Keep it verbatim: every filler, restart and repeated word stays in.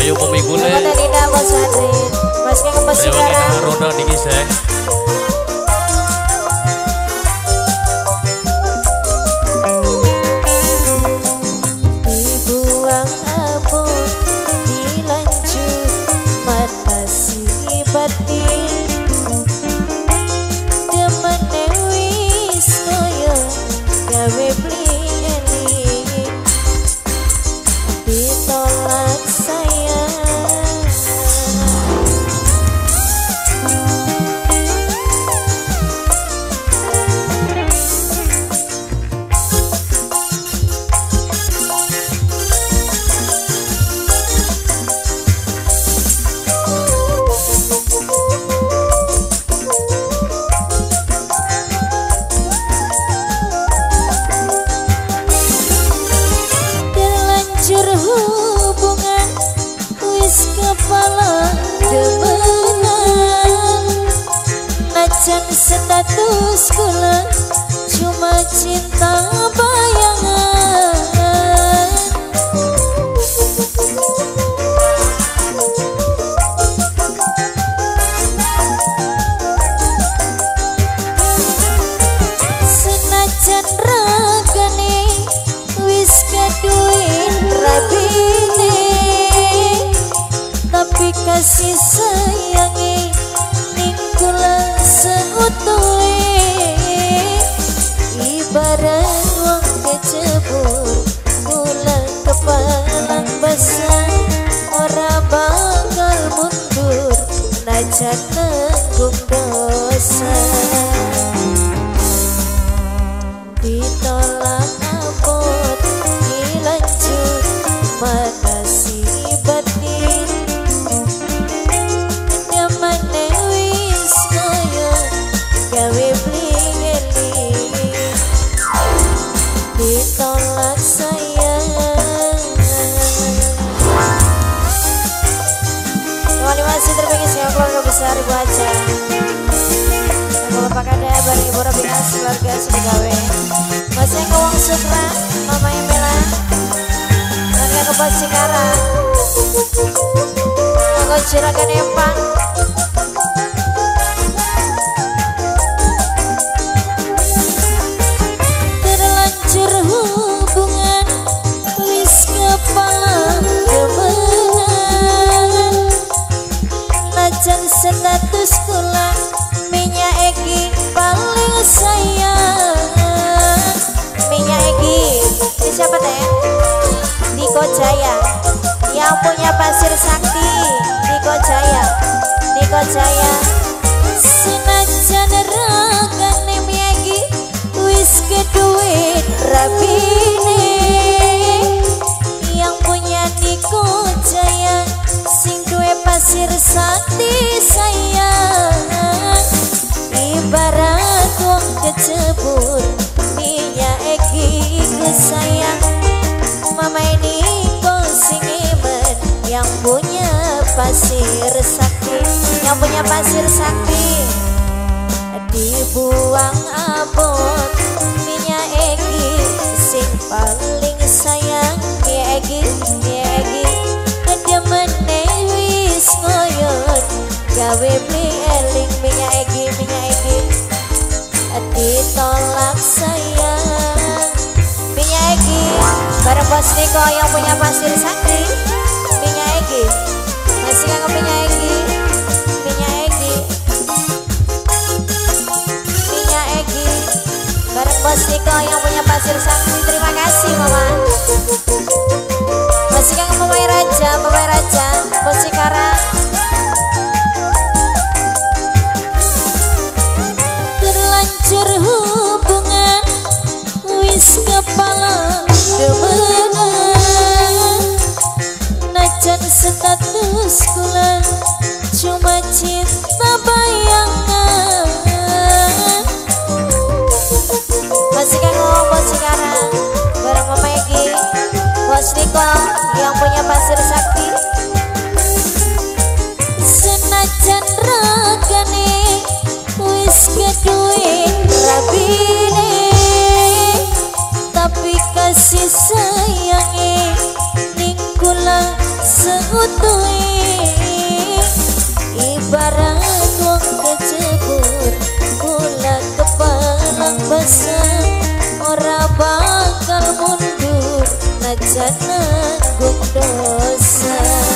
Ayo bumi gule. Kepada Dinda Bos Adrin. Mas Kang Bos Sigara. Roda di kisah. Dibuang abon, dilanjut matasi batin. Demene wis koyo gawe beli ditolak sayang. Hubungan wis kepala demenan, najan status kula cuma cinta bayangan. Senajan ragane wis kaduin rabine, tapi kasih sayangi ning kula seutuhe. Ibarat wong kecebur kula kepalang basah, ora bakal mundur najan nanggung dosa. Ditolak abot, dilanjut makasih batin. Nyamane wis koyo gawe bling-eling, ditolak sayang. Terima kasih terbaik saya keluarga besar Ibu Aca, Bapak Kada, bareng Ibu Robingas, keluarga Sudigawe, Mas Eko Wong Sukra, Mama Emela, keluarga Kebos Cikara, Anggo Juragan Empang. Terlanjur hubungan wis kepala demenan, najan status kula minyak Egi paling sayang. Minyak Egi ini siapa teh? Diko Jaya yang punya pasir sakti. Diko Jaya, Diko Jaya. Senajan ragane minyak Egi wis keduit rabine, yang punya Diko Jaya sing duwe pasir sakti sayang. Ibarat wong kecebur minyak Egi kesayang. Mama ini kau sing iman, yang punya pasir sakti, yang punya pasir sakti. Dibuang abot minyak Egi sing paling sayang. Minyak Egi, minyak Egi kedemene wis ngoyon gawe bling-eling. Minyak Egi, minyak Egi ditolak sayang. Minyak Egi bareng Bos Niko yang punya pasir sakti. Minyak Egi masih kangen minyak Egi. Minyak Egi, minyak Egi bareng Bos Niko yang punya pasir sakti. Terima kasih Mama. Masih kangen Mama Raja, Mama Raja, Bos Cikara. Terlanjur hubungan wis kepala demenan, najan status kula cuma cinta bayangan. Masih kangen Bos Cikara bareng Mama Egi, Bos Niko yang punya pasir sakti. Senajan ragane wis keduit rabine, tapi kasih sayangi ning kula seutuhnya ibarat wong kecebur kula kepalang basah ora bakal mundur najan nanggung dosa.